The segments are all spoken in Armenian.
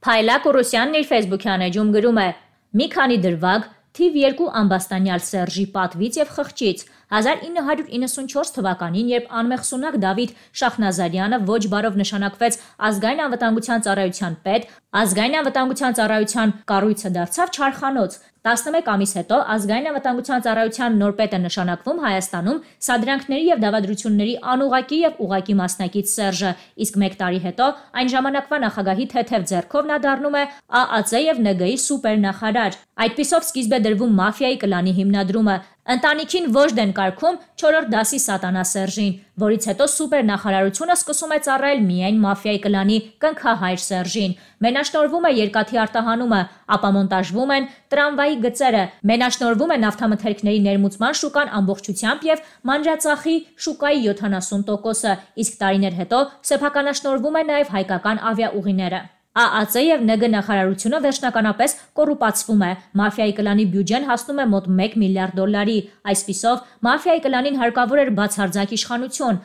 Փայլակ Ռուսյանն իր Facebook-յան էջում գրում է. «Մի քանի դրվագ թիվ 2 ամբաստանյալ Սերժի պատվից եւ խղճից 1994 թվականին, երբ անմեղսունակ Դավիթ Շախնազարյանը ոչ բարով նշանակվեց ազգային անվտանգության ծառայության պետ, ազգային անվտանգության ծառայության կառույցը դարձավ չարխանոց։ 11 ամիս հետո ազգային անվտանգության ծառայության նոր պետ է նշանակվում Հայաստանում սադրանքների եւ դավադրությունների անուղղակի եւ ուղղակի մասնակից Սերժը, իսկ 1 տարի հետո այն ժամանակվա նախագահի թեթև ձեռքով նա դառնում է ԱԱԾ եւ ՆԳ-ի սուպերնախարար։ Այդպիսով սկիզբ է դրվում մաֆիայի կլանի հիմնադրումը։ Ընտանիքին ոժդ են կարգում 4-րդ դասի Սատանա Սերժին, որից հետո սուպերնախարարությունը սկսում է ծառայել միայն մաֆիայի կլանի կնքահայր Սերժին։ Մենաշնորհվում է երկաթի արտահանումը, ապա մոնտաժվում են տրամվայի գծերը, մենաշնորհվում է նավթամթերքների ներմուծման շուկան ամբողջությամբ եւ մանրածախի շուկայի 70%-ը, իսկ տարիներ հետո սեփականաշնորհվում է նաեւ հայկական ավիաուղիները։ ԱԱԾ եւ ՆԳ նախարարությունը վերջնականապես կոռուպացվում է։ Մաֆիայի կլանի բյուջեն հասնում է մոտ 1 միլիարդ դոլարի։ Այսպիսով, մաֆիայի կլանին հարկավոր էր բացարձակ իշխանություն։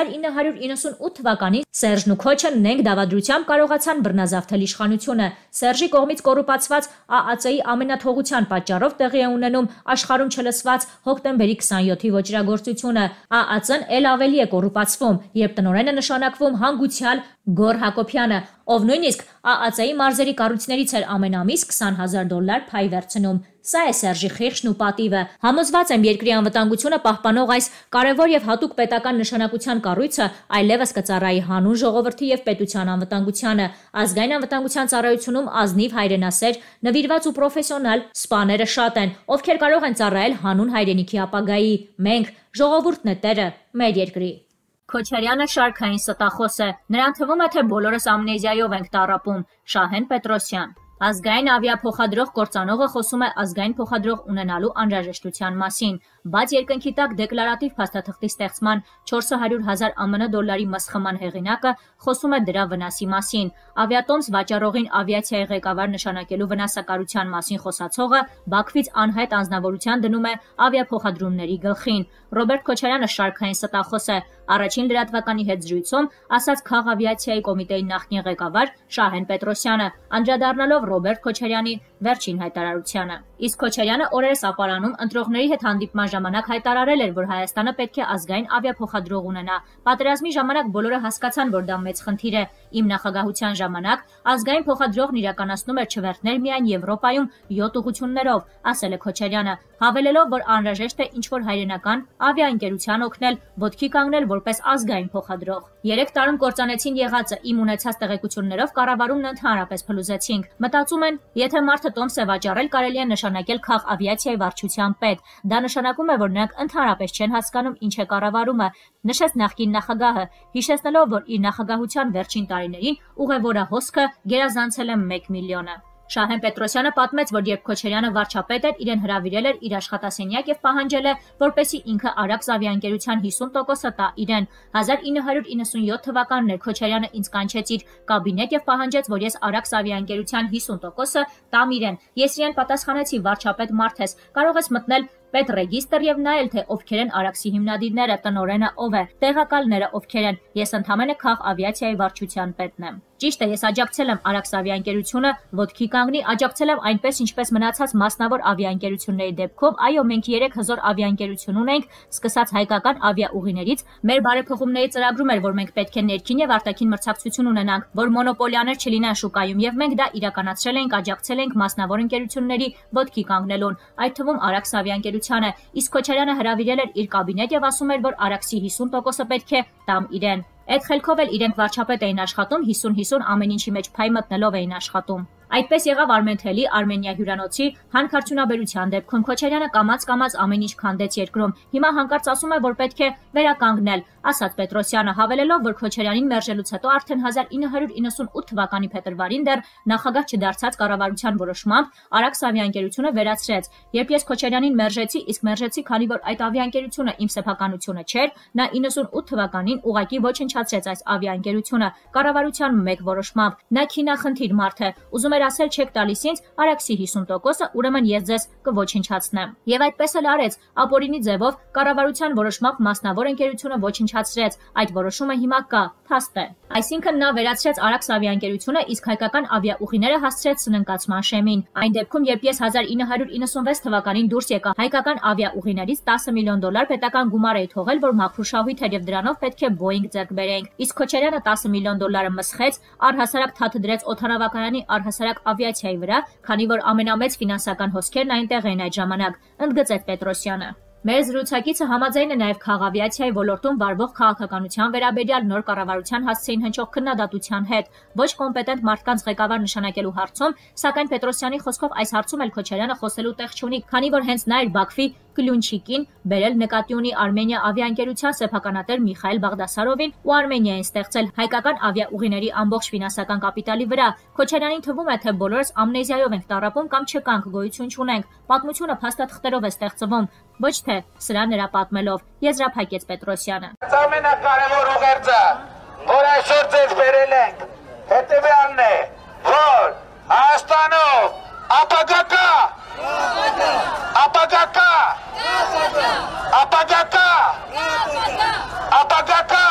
1998 թվականին Սերժն ու Քոչը նենգ դավադրությամբ կարողացան բռնազավթել իշխանությունը։ Սերժի կողմից կոռուպացված ԱԱԾ-ի ամենաթողության պատճառով տեղի է ունենում աշխարհում չլսված հոկտեմբերի 27-ի ոճրագործությունը։ ԱԱԾ-ն ել ավելի է կոռուպացվում, երբ տնօրենը նշանակվում հանգուցյալ Գոր Հակոբյանը, ով նույնիսկ ԱԱԾ-ի մարզերի կառույցներից էր ամեն ամիս $20,000 փայ վերցնում։ Սա է Սերժի խիղճն ու պատիվը։ Համոզված եմ, երկրի անվտանգությունը պահպանող այս կարևոր եւ հատուկ պետական նշանակության կառույցը այլևս կծառայի հանուն ժողովրդի եւ պետության անվտանգությանը։ Ազգային անվտանգության ծառայությունում ազնիվ հայրենասեր, նվիրված ու պրոֆեսիոնալ սպաները շատ են, ովքեր կարող են ծառայել հանուն հայրենիքի ապագայի։ Մենք ժողովուրդն է տերը մեր երկրի։ Քոչարյանը շարքային ստախոս է։ Նրան թվում է, թե բոլորս ամնեզիայով ենք տառապում։ Շահեն Պետրոսյան։ Ազգային ավիափոխադրող կործանողը խոսում է ազգային փոխադրող ունենալու անհրաժեշտության մասին, բայց երկնքի տակ դեկլարատիվ փաստաթղթի ստեղծման 400,000 ԱՄՆ դոլարի մսխման հեղինակը խոսում է դրա վնասի մասին։ Ավիատոմս վաճառողին ավիացիայի ղեկավար նշանակելու վնասակարության մասին խոսացողը Բաքվից անհայտ անձնավորության դնում է ավիափոխադրումների գլխին։ Ռոբերտ Քոչարյանը շարքային ստախոս է։ Առաջին լրատվականի հետ զրույցում ասաց քաղավիացիայի կոմիտեի նախկին ղեկավար Շահեն Պետրոսյանը, անդրադառնալով Ռոբերտ Քոչարյանի վերջին հայտարարությանը։ Իսկ Քոչարյանը օրերս ապարանում ընտրողների հետ հանդիպման ժամանակ հայտարարել էր, որ Հայաստանը պետք է ազգային ավիափոխադրող ունենա։ Պատերազմի ժամանակ բոլորը հասկացան, որ դա մեծ խնդիր է։ Իմ նախագահության ժամանակ ազգային փոխադրողն իրականացնում էր չվերթներ միայն Եվրոպայում 7 ուղղություններով, ասել է Քոչարյանը, հավելելով, որ անհրաժեշտ է ինչ-որ հայրենական ավիաընկերության օգնել, ոտքի կանգնել որպես ազգային փոխադրող։ 3 տարում կործանեցին եղածը, իմ ունեցած տեղեկություններով կառավարումն ընդհանրապես փլուզեցինք։ Մտածում են, եթե մարդը տոմս է վաճառել, կարելի է նշանակել քաղավիացիայի վարչության պետ։ Դա նշանակում է, որ նրանք ընդհանրապես չեն հասկանում ինչ է կառավարումը, նշեց նախկին նախագահը, հիշեցնելով, որ իր նախագահության վերջին տարիներին ուղևորահոսքը գերազանցել է 1 միլիոնը։ Շահեն Պետրոսյանը պատմեց, որ երբ Քոչարյանը վարչապետ էր, իրեն հրավիրել էր իր աշխատասենյակ եւ պահանջել է, որպեսզի ինքը Արաքս ավիաընկերության 50%-ը տա իրեն։ 1997 թվականն էր, Քոչարյանը ինձ կանչեց իր կաբինետ եւ պահանջեց, որ ես Արաքս ավիաընկերության 50%-ը տամ իրեն։ Ես իրեն պատասխանեցի, վարչապետ մարդ ես, կարող ես մտնել պետռեգիստր եւ նայել, թե ովքեր են Արաքսի հիմնադիրները, տնօրենը ով է, տեղակալները ովքեր են։ Ես ընդհանրապես քաղ ավիացիայի վարչության պետն եմ։ Ճիշտ է, ես աջակցել եմ Արաքս ավիաընկերությունը ոտքի կանգնի, աջակցել եմ այնպես, ինչպես մնացած մասնավոր ավիաընկերությունների դեպքով։ Այո, մենք 3 հզոր ավիաընկերություն ունենք, սկսած հայկական ավիաուղիներից։ Մեր բարեփոխումների ծրագրում էր, որ մենք պետք է ներքին եւ արտաքին մրցակցություն ունենանք, որ մոնոպոլիաներ չլինեն շուկայում, եւ մենք դա իրականացրել ենք, աջակցել ենք մասնավոր ընկերությունների ոտքի կանգնելուն, այդ թվում Արաքս ավիաընկերությանը։ Իսկ Քոչարյանը հրավիրել էր իր կաբինետ եւ ասում էր, որ Արաքսի 50%-ը պետք է տամ իրեն։ Այդ խելքով էլ իրենք վարչապետ էին աշխատում, 50-50 ամեն ինչի մեջ փայ մտնելով էին աշխատում։ Այդպես եղավ Արմենթելի Արմենիա հյուրանոցի հանքարդյունաբերության դեպքում Քոչարյանը կամաց ամեն ինչ քանդեց երկրում։ Հիմա հանկարծ ասում է, որ պետք է վերականգնել, ասաց Պետրոսյանը, հավելելով, որ Քոչարյանին մերժելուց հետո արդեն 1998 թվականի փետրվարին դեռ նախագահ չդարձած կառավարության որոշմամբ Արաքս ավիաընկերությունը վերացրեց։ Երբ ես Քոչարյանին մերժեցի, իսկ մերժեցի, քանի որ այդ ավիաընկերությունը իմ սեփականությունը չէր, նա 98 թվականին ուղղակի ոչնչացրեց այս ավիաընկերությունը կառավարության մեկ որոշմամբ։ Նա քինախնդիր մարդ է, ուզում էր ասել չեք տալիս ինձ Արաքսի 50%-ը, ուրեմն ես ձեզ կոչնչացնեմ։ Եվ այդպես էլ արեց, ապօրինի ձևով կառավարության որոշմամբ մասնավոր ընկերությունը ոչնչացրեց ոչնչացրեց։ Այդ որոշումը հիմա կա, փաստ է։ Այսինքն նա վերացրեց Արաքս ավիաընկերությունը, իսկ հայկական ավիաուղիները հասցրեց սննկացման շեմին։ Այն դեպքում, երբ ես 1996 թվականին դուրս եկա հայկական ավիաուղիներից, $10 միլիոն պետական գումար էի թողել, որ մաքրու շահույթ էր եւ դրանով պետք է Boeing ձեռք բերենք։ Իսկ Քոչարյանը $10 միլիոն մսխեց, առհասարակ թաթ դրեց օդանավակայանի առհասարակ ավիացիայի վրա, քանի որ ամենամեծ ֆինանսական հոսքերն այնտեղ էին այդ ժամանակ, ընդգծեց Պետրոսյանը։ Մեր զրուցակիցը համաձայն է նաև քաղավիացիայի ոլորտում վարվող քաղաքականության վերաբերյալ նոր կառավարության հասցեին հնչող քննադատության հետ, ոչ կոմպետենտ մարդկանց ղեկավար նշանակելու հարցում, սակայն Պետրոսյանի խոսքով այս հարցում էլ Քոչարյանը խոսելու տեղ չունի, քանի որ հենց նա էր Բաքվի Կլյունչիկին բերել նկատի ունի Արմենիա ավիաընկերության սեփականատեր Միխայել Բաղդասարովին ու Արմենիային ստեղծել հայկական ավիաուղիների ամբողջ ֆինանսական կապիտալի վրա։ Քոչարյանին թվում է, թե բոլորս ամնեզիայով ենք տառապում կամ չկանք, գոյություն չունենք։ Պատմությունը փաստաթղթերով է ստեղծվում, ոչ թե սրա նրա պատմելով, եզրափակեց Պետրոսյանը։ Ամենակարևոր ուղերձը, որ այսօր ձեզ բերել ենք, հետևյալն է, որ Հայաստանում ապագա կա, ապագա կա, ապագա կա, ապագա կա։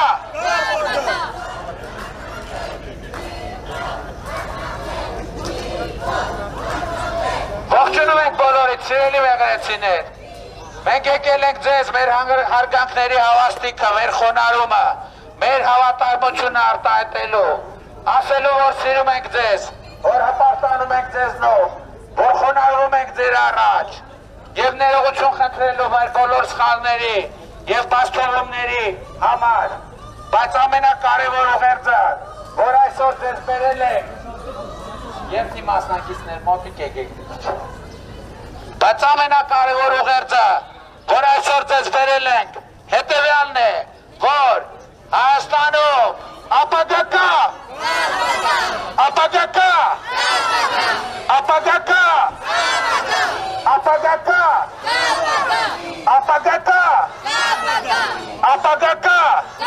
Ողջունում ենք բոլորիդ, սիրելի մեղրեցիներ։ Մենք եկել ենք ձեզ մեր հարգանքների հավաստիքը, մեր խոնարհումը, մեր հավատարմությունը արտահայտելու, ասելու, որ սիրում ենք ձեզ, որ հպարտանում ենք ձեզնով, որ խոնարհվում ենք ձեր առաջ եւ ներողություն խնդրելու մեր բոլոր սխալների եւ բացթողումների համար, բայց ամենակարևոր ուղերձը, որ այսօր ձեզ բերել ենք, երկի մասնակիցներ մոտիկ եկեք, բայց ամենակարևոր ուղերձը, որ այսօր ձեզ բերել ենք, հետևյալն է, որ Հայաստանում ապագա կա, ապագա կա, ապագա կա, ապագա կա, ապագա կա, ապագա կա։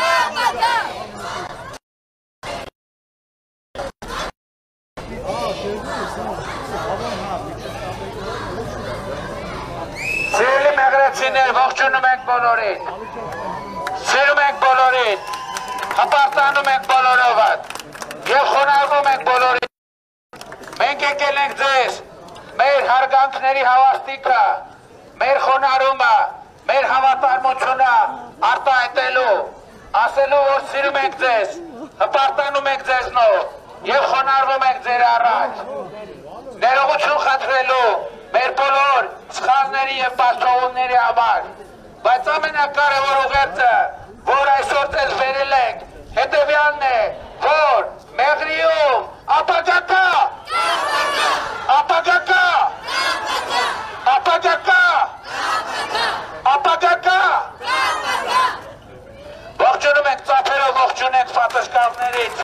Սիրելի մեղրեցիներ, ողջունում ենք բոլորին, սիրում ենք բոլորին, հպարտանում ենք բոլորովդ և խոնարհվում ենք բոլորին։ Մենք եկել ենք ձեզ, մեր հարգանքների հավաստիքը, մեր խոնարհումը, մեր հավատարմությունը արտահայտելու, ասելու, որ սիրում ենք ձեզ, հպարտանում ենք ձեզնով և խոնարհվում ենք ձեր առաջ, ներողություն խնդրելու մեր բոլոր սխալների և բացթողումների համար, բայց ամենակարևոր ուղերձը, որ այսօր ձեզ բերել ենք, հետևյալն է, որ Մեղրիում ապագա կա, ապագա կա, ապագա կա, ապագա կա։ Ողջունում ենք ծափերով, ողջունենք պատշգամբներից,